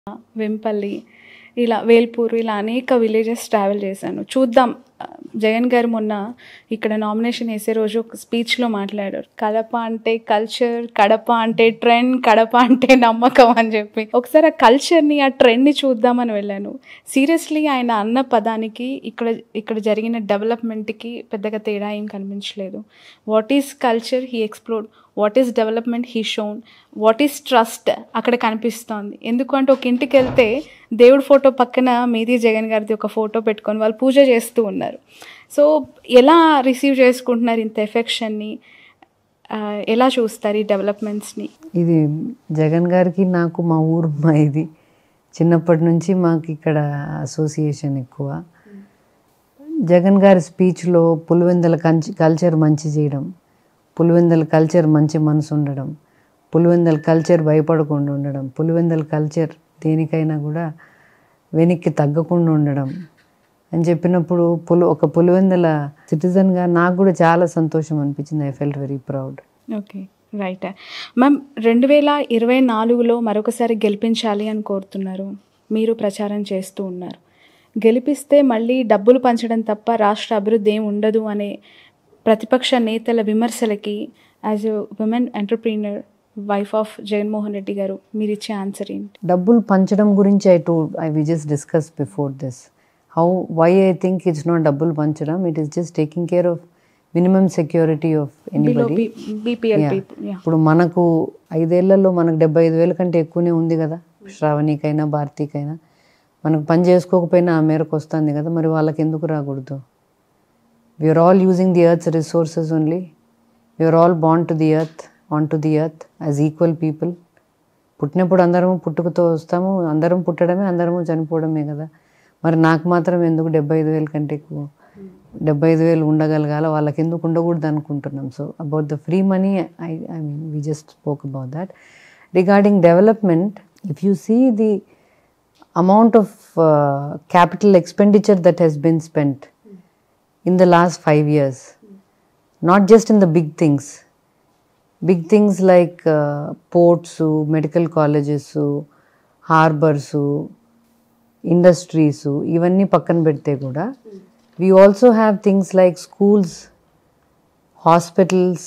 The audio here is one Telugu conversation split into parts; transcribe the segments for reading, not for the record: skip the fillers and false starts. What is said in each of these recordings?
వెంపల్లి, ఇలా వేల్పూరు, ఇలా అనేక విలేజెస్ ట్రావెల్ చేశాను. చూద్దాం. జగన్ గారు మొన్న ఇక్కడ నామినేషన్ వేసే రోజు ఒక స్పీచ్లో మాట్లాడారు. కడప అంటే కల్చర్, కడప అంటే ట్రెండ్, కడప అంటే నమ్మకం అని చెప్పి. ఒకసారి ఆ కల్చర్ని, ఆ ట్రెండ్ని చూద్దామని వెళ్ళాను. సీరియస్లీ ఆయన అన్న పదానికి ఇక్కడ జరిగిన డెవలప్మెంట్కి పెద్దగా తేడా ఏం కనిపించలేదు. What is culture he explored, what is development he shown, what is trust అక్కడ కనిపిస్తోంది. ఎందుకంటే ఒక ఇంటికి వెళ్తే దేవుడి ఫోటో పక్కన మీది జగన్ గారిది ఒక ఫోటో పెట్టుకొని వాళ్ళు పూజ చేస్తూ ఉన్నారు. సో ఎలా రిసీవ్ చేసుకుంటున్నారు ఇంత ఎఫెక్షన్ని, ఎలా చూస్తారు ఈ డెవలప్మెంట్స్ని? ఇది జగన్ గారికి నాకు మా ఊరు ఇది చిన్నప్పటి నుంచి మాకు ఇక్కడ అసోసియేషన్ ఎక్కువ. జగన్ గారి స్పీచ్లో పులివెందుల కల్చర్ మంచి చేయడం, పులివెందుల కల్చర్ మంచి మనసు ఉండడం, పులివెందుల కల్చర్ భయపడకుండా ఉండడం, పులివెందుల కల్చర్ దేనికైనా కూడా వెనక్కి తగ్గకుండా ఉండడం అని చెప్పినప్పుడు ఒక పులివెందుల సిటిజన్గా నాకు కూడా చాలా సంతోషం అనిపించింది. I felt very proud. Okay, right ma'am. 2024లో మరొకసారి గెలిపించాలి అని కోరుతున్నారు, మీరు ప్రచారం చేస్తూ ఉన్నారు. గెలిపిస్తే మళ్ళీ డబ్బులు పంచడం తప్ప రాష్ట్ర అభివృద్ధి ఏమి ఉండదు అనే ప్రతిపక్ష నేతల విమర్శలకి as a woman entrepreneur, wife of Jaganmohan Reddy గారు, మీరు ఇచ్చే ఆన్సర్ ఏంటి? డబ్బులు పంచడం గురించి we just discuss before this why I think it's not డబ్బులు పంచడం, it is just taking care of minimum security of anybody. ఇప్పుడు మనకు 5 ఏళ్లలో మనకు 75,000 కంటే ఎక్కువనే ఉంది కదా, శ్రావణికైనా భారతీకైనా. మనకు పని చేసుకోకపోయినా ఆ మేరకు వస్తుంది కదా, మరి వాళ్ళకి ఎందుకు రాకూడదు? We are all using the earth's resources only. We are all born to the earth, onto the earth as equal people. పుట్టినప్పుడు అందరము పుట్టుకతో వస్తాము, అందరం పుట్టడమే, అందరము చనిపోవడమే కదా. మరి నాకు మాత్రం ఎందుకు 75,000 కంటే ఎక్కువ, 75,000 ఉండగలగాల, వాళ్ళకి ఎందుకు ఉండకూడదు అనుకుంటున్నాం. So about the free money, I mean we just spoke about that. Regarding development, if you see the amount of capital expenditure that has been spent in the last 5 years, not just in the big things like ports, medical colleges, harbors, industries, ivanni pakkan pedte kuda we also have things like schools, hospitals,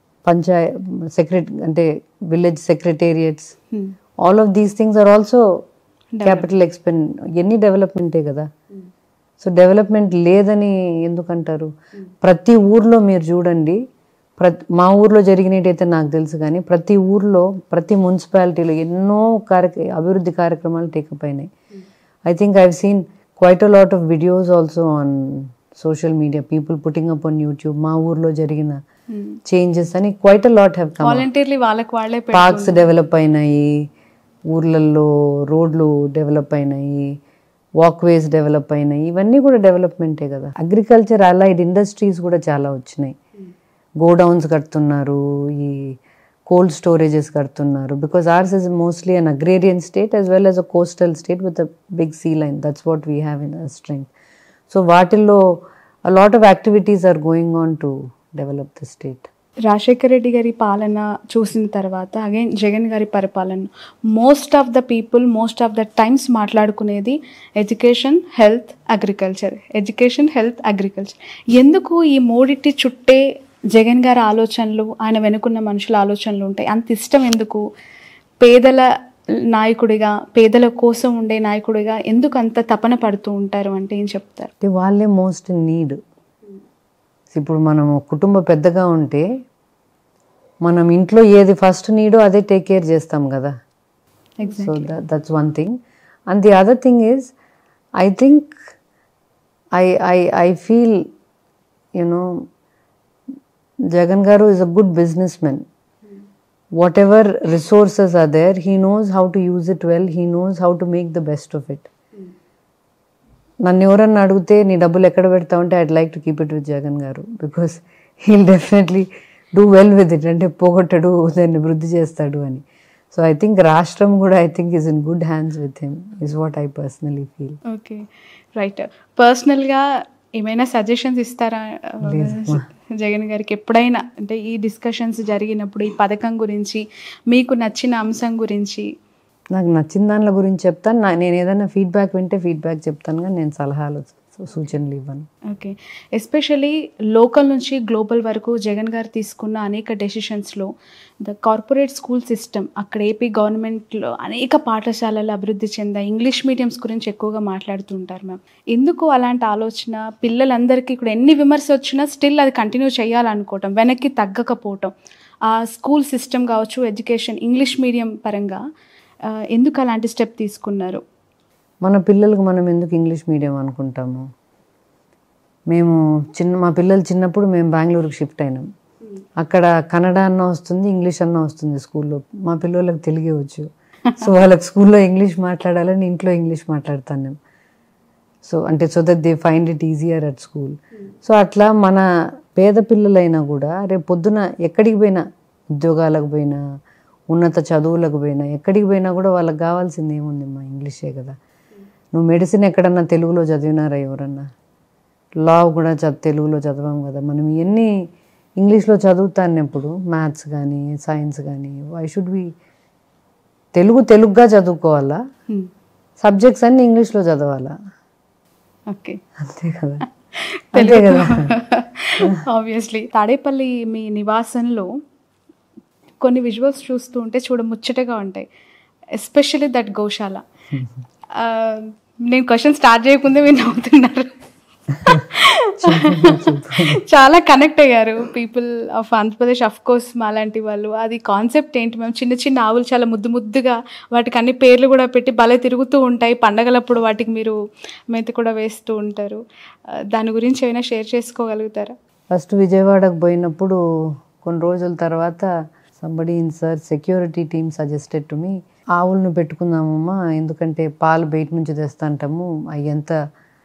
ante village secretariats. All of these things are also capital any development e kada. So development లేదని ఎందుకంటారు? ప్రతి ఊర్లో మీరు చూడండి, మా ఊర్లో జరిగినట్టయితే నాకు తెలుసు, కానీ ప్రతి ఊర్లో, ప్రతి మున్సిపాలిటీలో ఎన్నో అభివృద్ధి కార్యక్రమాలు టేకప్ అయినాయి. I think I have seen quite a lot of videos also on social media, people putting up on YouTube. మా ఊర్లో జరిగిన చేంజెస్ అని quite a lot have come. Parks develop అయినాయి, ఊర్లలో రోడ్లు డెవలప్ అయినాయి, వాక్వేస్ డెవలప్ అయినాయి, ఇవన్నీ కూడా డెవలప్మెంటే కదా. అగ్రికల్చర్ అలైడ్ ఇండస్ట్రీస్ కూడా చాలా వచ్చినాయి. గోడౌన్స్ కడుతున్నారు, ఈ కోల్డ్ స్టోరేజెస్ కడుతున్నారు. Because ours is mostly an agrarian state as well as a coastal state with a big sea line. That's what we have in our strength. So వాటిల్లో a lot of activities are going on to develop the state. Rajasekhara Reddy గారి పాలన చూసిన తర్వాత అగైన్ జగన్ గారి పరిపాలన, most of the people most of the times మాట్లాడుకునేది education, health, agriculture, education, health, agriculture. ఎందుకు ఈ మూడిటి చుట్టే జగన్ గారి ఆలోచనలు, ఆయన వెనుకున్న మనుషుల ఆలోచనలు ఉంటాయి? అంత ఇష్టం ఎందుకు? పేదల నాయకుడిగా, పేదల కోసం ఉండే నాయకుడిగా ఎందుకు అంత తపన పడుతూ ఉంటారు అంటే ఏం చెప్తారు? వాళ్ళే మోస్ట్ నీడ్. ఇప్పుడు మనం కుటుంబ పెద్దగా ఉంటే మనం ఇంట్లో ఏది ఫస్ట్ నీడో అదే టేక్ కేర్ చేస్తాం కదా. So that's one thing. And the other thing is I think I feel Jagan గారు is a good business men. Whatever resources are there, he knows how to use it well, he knows how to make the best of it. నన్ను ఎవరన్నా అడిగితే నీ డబ్బులు ఎక్కడ పెడతావు అంటే I'd like to keep it with Jagan గారు, because he'll definitely do well with it. అంటే పోగొట్టడు, దాన్ని వృద్ధి చేస్తాడు అని. సో ఐ థింక్ రాష్ట్రం కూడా I think is in good hands with him, is what I personally feel. Okay, right. పర్సనల్గా ఏమైనా సజెషన్స్ ఇస్తారా జగన్ గారికి ఎప్పుడైనా? అంటే ఈ డిస్కషన్స్ జరిగినప్పుడు ఈ పథకం గురించి, మీకు నచ్చిన అంశం గురించి నాకు నచ్చిన దానిల గురించి చెప్తాను. నేను ఏదైనా ఫీడ్బ్యాక్ వింటే ఫీడ్బ్యాక్ చెప్తాను, కానీ నేను సలహాలు సూచనలు ఇవ్వను. ఓకే. ఎస్పెషలీ లోకల్ నుంచి గ్లోబల్ వరకు జగన్ గారు తీసుకున్న అనేక డెసిషన్స్లో ద కార్పొరేట్ స్కూల్ సిస్టమ్, అక్కడ ఏపీ గవర్నమెంట్లో అనేక పాఠశాలలు అభివృద్ధి చెందాయి. ఇంగ్లీష్ మీడియంస్ గురించి ఎక్కువగా మాట్లాడుతూ ఉంటారు మ్యామ్. ఎందుకు అలాంటి ఆలోచన? పిల్లలందరికీ కూడా ఎన్ని విమర్శ వచ్చినా స్టిల్ అది కంటిన్యూ చేయాలనుకోవటం, వెనక్కి తగ్గకపోవటం, ఆ స్కూల్ సిస్టమ్ కావచ్చు, ఎడ్యుకేషన్ ఇంగ్లీష్ మీడియం పరంగా ఎందుకు అలాంటి స్టెప్ తీసుకున్నారు? మన పిల్లలకు మనం ఎందుకు ఇంగ్లీష్ మీడియం అనుకుంటాము? మా పిల్లలు చిన్నప్పుడు మేము బెంగళూరుకి షిఫ్ట్ అయినాం. అక్కడ కన్నడ అన్న వస్తుంది, ఇంగ్లీష్ అన్న వస్తుంది స్కూల్లో. మా పిల్లలకు తెలుగే వచ్చు. సో వాళ్ళకి స్కూల్లో ఇంగ్లీష్ మాట్లాడాలని ఇంట్లో ఇంగ్లీష్ మాట్లాడతాను నేను. So that they find it easier at school. So అట్లా మన పేద పిల్లలైనా కూడా రేపు పొద్దున ఎక్కడికి పోయినా, ఉద్యోగాలకు పోయినా, ఉన్నత చదువులకు పోయినా, ఎక్కడికి పోయినా కూడా వాళ్ళకి కావాల్సింది ఏముంది? మా ఇంగ్లీషే కదా. నువ్వు మెడిసిన్ ఎక్కడన్నా తెలుగులో చదివినారా ఎవరన్నా? లా కూడా తెలుగులో చదవం కదా. మనం ఇవన్నీ ఇంగ్లీష్లో చదువుతాన్నప్పుడు మ్యాథ్స్ కానీ సైన్స్ కానీ వై షుడ్ బి తెలుగుగా చదువుకోవాలా? సబ్జెక్ట్స్ అన్నీ ఇంగ్లీష్లో చదవాలా? ఓకే, అంతే కదా. అంతే కదా. ఆబ్వియస్లీ. తాడేపల్లి మీ నివాసంలో కొన్ని విజువల్స్ చూస్తూ ఉంటే ముచ్చటగా ఉంటాయి. ఎస్పెషల్లీ దట్ గోశాల. నేను క్వశ్చన్ స్టార్ట్ చేయకుందే మీరు నవ్వుతున్నారు. చాలా కనెక్ట్ అయ్యారు people of Andhra Pradesh, of course మాలాంటి వాళ్ళు. అది కాన్సెప్ట్ ఏంటి మ్యామ్? చిన్న చిన్న ఆవులు చాలా ముద్దుగా, వాటికి అన్ని పేర్లు కూడా పెట్టి భలే తిరుగుతూ ఉంటాయి. పండగలప్పుడు వాటికి మీరు మేత కూడా వేస్తూ ఉంటారు. దాని గురించి ఏమైనా షేర్ చేసుకోగలుగుతారా? ఫస్ట్ విజయవాడకు పోయినప్పుడు కొన్ని రోజుల తర్వాత somebody in sir security team suggested to me, ఆవులను పెట్టుకుందామమ్మా, ఎందుకంటే పాలు బయట నుంచి తెస్తాంటాము, అవి ఎంత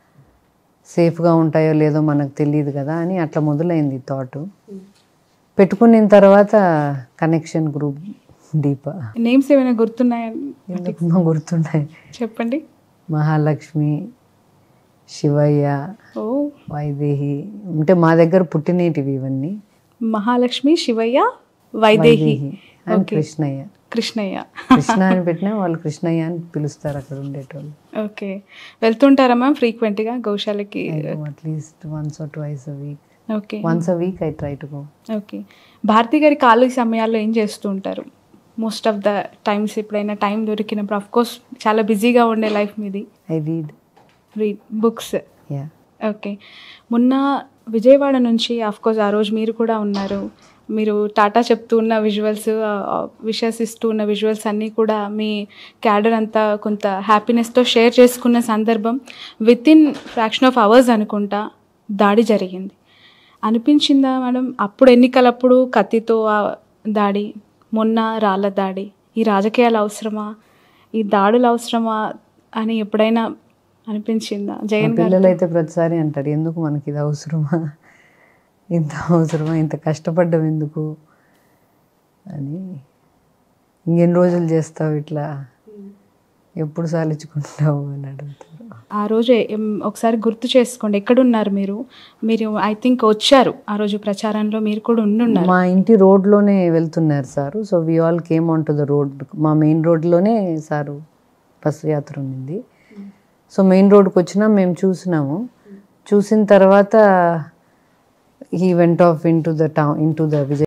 సేఫ్గా ఉంటాయో లేదో మనకు తెలియదు కదా అని అట్లా మొదలైంది థాట్. పెట్టుకున్న తర్వాత కనెక్షన్ గ్రూప్ దీప. నేమ్స్ ఏమైనా గుర్తున్నాయా? గుర్తున్నాయి, చెప్పండి. మహాలక్ష్మి, శివయ్య, వైదేహి. అంటే మా దగ్గర పుట్టినేటివి ఇవన్నీ. మహాలక్ష్మి, శివయ్య, వైదేహి అండ్ కృష్ణయ్య. కృష్ణ అని పెట్టినా వాళ్ళు కృష్ణయ్య అని పిలుస్తారు అక్కడ ఉండేటోళ్ళు. ఓకే. వెళ్తుంటారా మ్యామ్ ఫ్రీక్వెంట్గా గోశాలకి? At least once or twice a week. Okay. once a week I try to go. Okay. Bharathi గారి ఖాళీ సమయాల్లో ఏం చేస్తూ ఉంటారు మోస్ట్ ఆఫ్ ద టైమ్స్? ఎప్పుడైనా టైం దొరికినప్పుడు, ఆఫ్ కోర్స్ చాలా బిజీగా ఉండే లైఫ్ మీది. I read books. yeah. Okay. మొన్న విజయవాడ నుంచి, ఆఫ్ కోర్స్ ఆ రోజు మీరు కూడా ఉన్నారు, మీరు టాటా చెప్తూ ఉన్న విజువల్స్, విషెస్ ఇస్తూ ఉన్న విజువల్స్ అన్నీ కూడా మీ క్యాడర్ అంతా కొంత హ్యాపీనెస్తో షేర్ చేసుకున్న సందర్భం. వితిన్ ఫ్రాక్షన్ ఆఫ్ అవర్స్ అనుకుంటా దాడి జరిగింది. అనిపించిందా మేడం అప్పుడు, ఎన్నికలప్పుడు కత్తితో దాడి, మొన్న రాళ్ళ దాడి, ఈ రాజకీయాలు అవసరమా, ఈ దాడులు అవసరమా అని ఎప్పుడైనా అనిపించిందా? జగన్ గారు పిల్లలు అయితే ప్రతిసారి అంటారు, ఎందుకు మనకి ఇది అవసరమా, ఇంత అవసరమా, ఇంత కష్టపడ్డం ఎందుకు అని. ఇంకెన్ని రోజులు చేస్తావు ఇట్లా, ఎప్పుడు సాలించుకుంటావు అని అడుగుతారు. ఆ రోజు ఒకసారి గుర్తు చేసుకోండి, ఎక్కడున్నారు మీరు? ఐ థింక్ వచ్చారు ఆ రోజు ప్రచారంలో, మీరు కూడా ఉండున్నారు. మా ఇంటి రోడ్లోనే వెళ్తున్నారు sir. So we all came on to the road. మా మెయిన్ రోడ్లోనే సారు బస్సు యాత్ర ఉంది. సో మెయిన్ రోడ్కి వచ్చినా మేము చూసినాము. చూసిన తర్వాత he went off into the town, into the